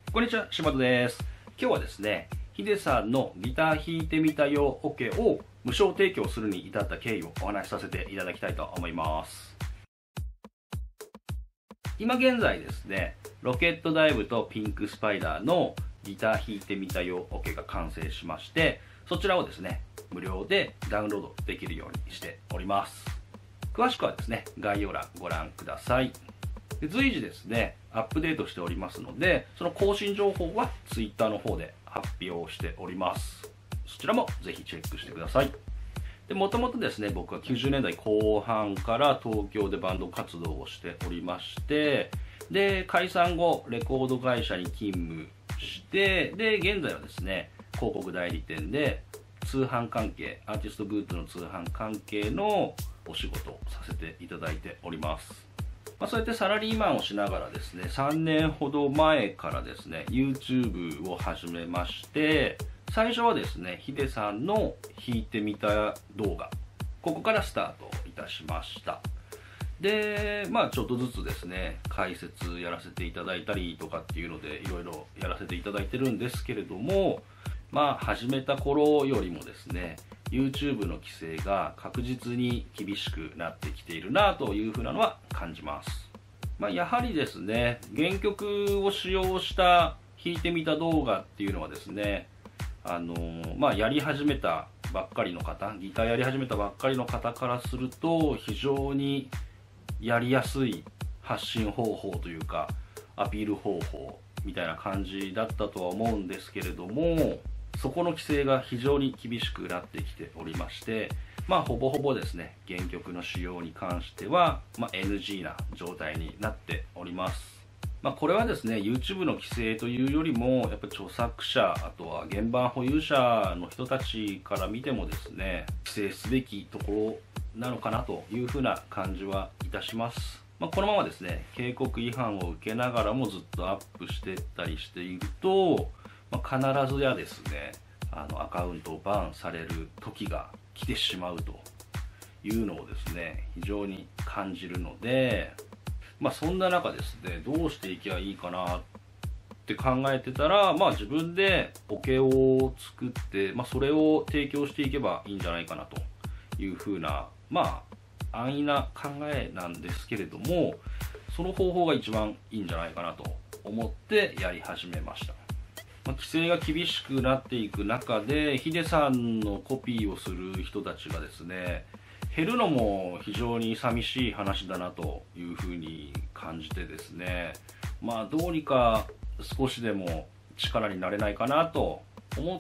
こんにちは、柴田です。今日はですね、ヒデさんのギター弾いてみたよオケを無償提供するに至った経緯をお話しさせていただきたいと思います。今現在ですね、ロケットダイブとピンクスパイダーのギター弾いてみたよオケが完成しまして、そちらをですね、無料でダウンロードできるようにしております。詳しくはですね、概要欄ご覧ください。随時ですね、アップデートしておりますので、その更新情報は Twitter の方で発表しております。そちらもぜひチェックしてください。もともとですね、僕は90年代後半から東京でバンド活動をしておりまして、で、解散後、レコード会社に勤務して、で、現在はですね、広告代理店で通販関係、アーティストグッズの通販関係のお仕事をさせていただいております。そうやってサラリーマンをしながらですね、3年ほど前からですね、YouTube を始めまして、最初はですね、ヒデさんの弾いてみた動画、ここからスタートいたしました。で、ちょっとずつですね、解説やらせていただいたりとかっていうので、いろいろやらせていただいてるんですけれども、始めた頃よりもですね、YouTube の規制が確実に厳しくなってきているなというふうなのは感じます。やはりですね、原曲を使用した弾いてみた動画っていうのはですね、やり始めたばっかりの方、ギターやり始めたばっかりの方からすると非常にやりやすい発信方法というかアピール方法みたいな感じだったとは思うんですけれども、そこの規制が非常に厳しくなってきておりまして、ほぼほぼですね、原曲の使用に関しては、NG な状態になっております。これはですね、YouTube の規制というよりも、やっぱり著作者、あとは原版保有者の人たちから見てもですね、規制すべきところなのかなというふうな感じはいたします。このままですね、警告違反を受けながらもずっとアップしていったりしていると、必ずやですね、アカウントをバンされる時が来てしまうというのをですね、非常に感じるので、そんな中ですね、どうしていけばいいかなって考えてたら、自分でオケを作って、それを提供していけばいいんじゃないかなというふうな、安易な考えなんですけれども、その方法が一番いいんじゃないかなと思ってやり始めました。規制が厳しくなっていく中で、ヒデさんのコピーをする人たちがですね、減るのも非常に寂しい話だなというふうに感じてですね、どうにか少しでも力になれないかなと思って、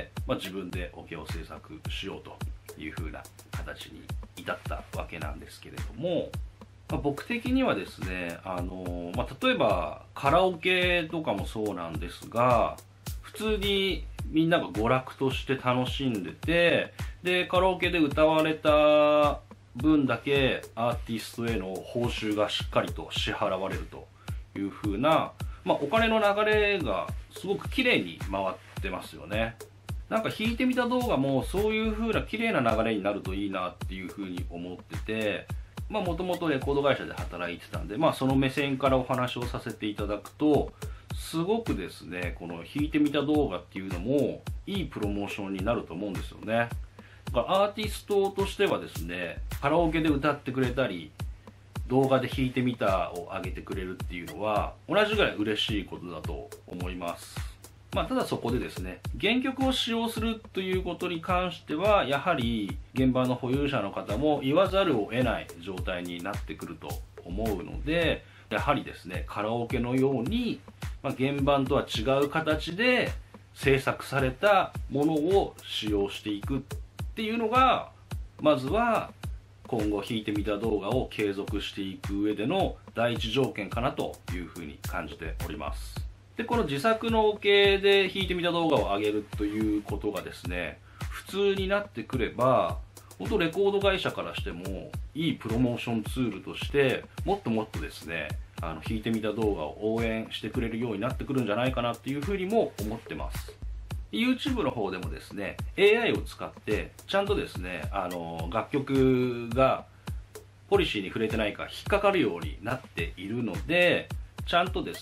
自分でオケを制作しようというふうな形に至ったわけなんですけれども、僕的にはですね、例えばカラオケとかもそうなんですが、普通にみんなが娯楽として楽しんでて、でカラオケで歌われた分だけアーティストへの報酬がしっかりと支払われるという風な、お金の流れがすごく綺麗に回ってますよね。なんか弾いてみた動画もそういう風な綺麗な流れになるといいなっていう風に思ってて、もともとレコード会社で働いてたんで、その目線からお話をさせていただくと、すごくですね、この弾いてみた動画っていうのもいいプロモーションになると思うんですよね。だからアーティストとしてはですね、カラオケで歌ってくれたり、動画で弾いてみたを上げてくれるっていうのは、同じぐらい嬉しいことだと思います。ただそこでですね、原曲を使用するということに関しては、やはり現場の保有者の方も言わざるを得ない状態になってくると思うので、やはりですね、カラオケのように、原版とは違う形で制作されたものを使用していくっていうのが、まずは今後弾いてみた動画を継続していく上での第一条件かなというふうに感じております。で、この自作のオケで弾いてみた動画を上げるということがですね、普通になってくれば、本当レコード会社からしてもいいプロモーションツールとして、もっともっとですね、弾いてみた動画を応援してくれるようになってくるんじゃないかなっていうふうにも思ってます。YouTube の方でもですね、AI を使ってちゃんとですね、楽曲がポリシーに触れてないか引っかかるようになっているので、ちゃんとですね、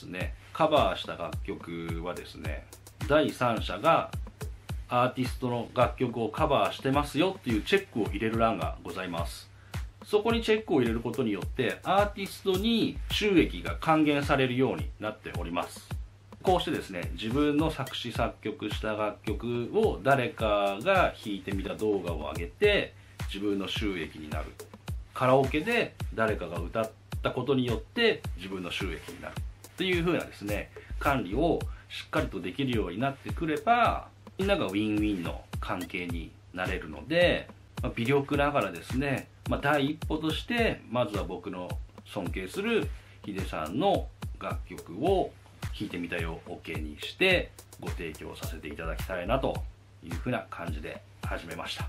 カバーした楽曲はですね、第三者がアーティストの楽曲をカバーしてますよっていうチェックを入れる欄がございます。そこにチェックを入れることによってアーティストに収益が還元されるようになっております。こうしてですね、自分の作詞作曲した楽曲を誰かが弾いてみた動画を上げて自分の収益になる。カラオケで誰かが歌ったことによって自分の収益になるっていう風なですね、管理をしっかりとできるようになってくれば、みんながウィンウィンの関係になれるので、微力ながらですね、第一歩としてまずは僕の尊敬するヒデさんの楽曲を弾いてみたよ OK にしてご提供させていただきたいなというふうな感じで始めました。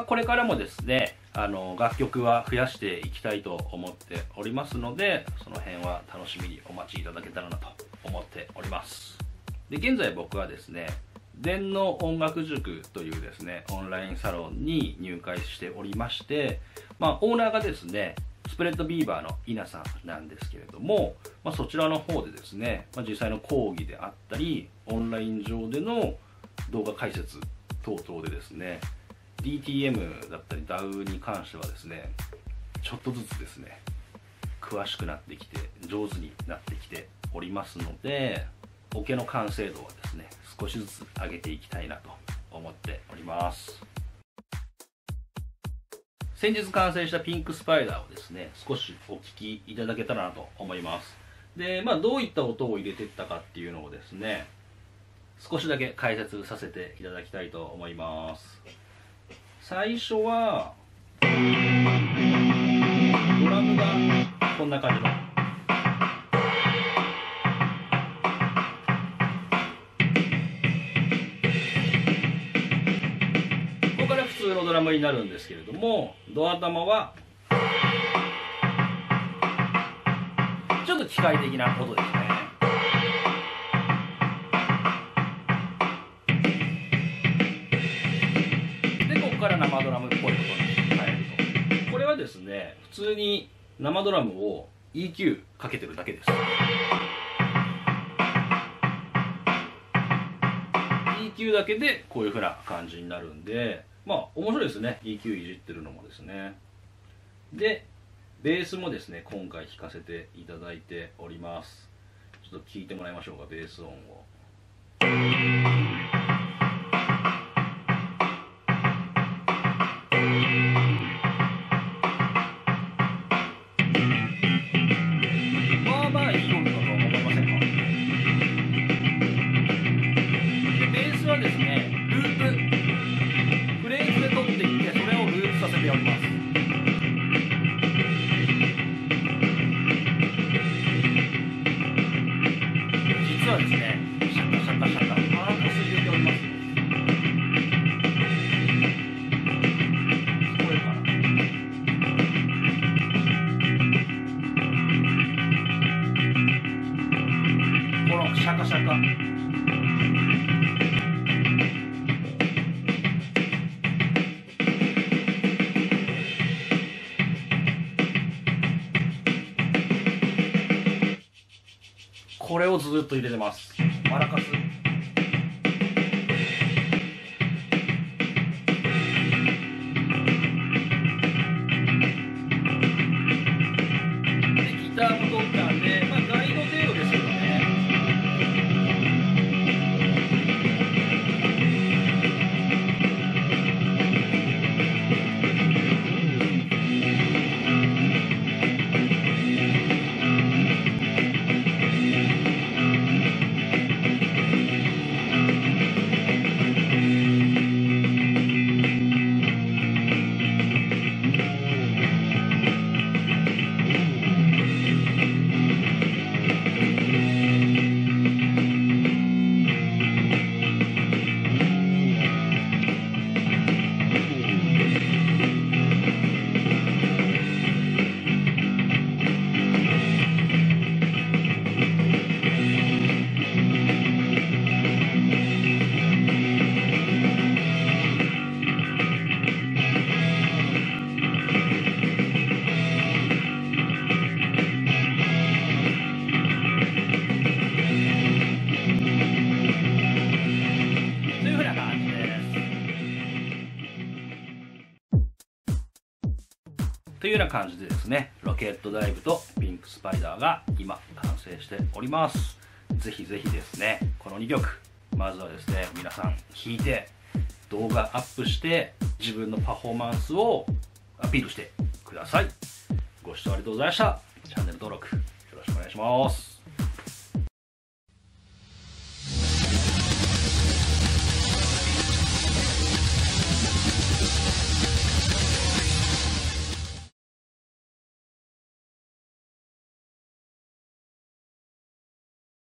これからもですね、楽曲は増やしていきたいと思っておりますので、その辺は楽しみにお待ちいただけたらなと思っております。で、現在僕はですね、電脳音楽塾というですね、オンラインサロンに入会しておりまして、オーナーがですね、スプレッドビーバーの稲さんなんですけれども、そちらの方でですね、実際の講義であったり、オンライン上での動画解説等々でですね、DTM だったり DAW に関してはですね、ちょっとずつですね、詳しくなってきて、上手になってきておりますので、オケの完成度はですね、少しずつ上げていきたいなと思っております。先日完成したピンクスパイダーをですね、少しお聞きいただけたらなと思います。で、どういった音を入れていったかっていうのをですね、少しだけ解説させていただきたいと思います。最初はドラムがこんな感じの、ここから普通のドラムになるんですけれども、ドア玉はちょっと機械的な音ですね。で、ここから生ドラムっぽい音に変えると。これはですね、普通に生ドラムを EQ かけてるだけです。EQ だけでこういう風な感じになるんで、面白いですね、 EQ いじってるのもですね。で、ベースもですね、今回弾かせていただいております。ちょっと聞いてもらいましょうか、ベース音を。いい音だと思いませんか？で、ベースはですね、ループ、フレーズで取ってきて、それをループさせております。実はですね、シャカシャカシャカマーカス入れております。聞こえるかな？このシャカシャカ、これをずっと入れてます。マラカス。で、ギターも取ったんで、ガイド程度ですけどね。 いうような感じでですね、ロケットダイブとピンクスパイダーが今完成しております。ぜひぜひですね、この2曲まずはですね、皆さん弾いて動画アップして自分のパフォーマンスをアピールしてください。ご視聴ありがとうございました。チャンネル登録よろしくお願いします。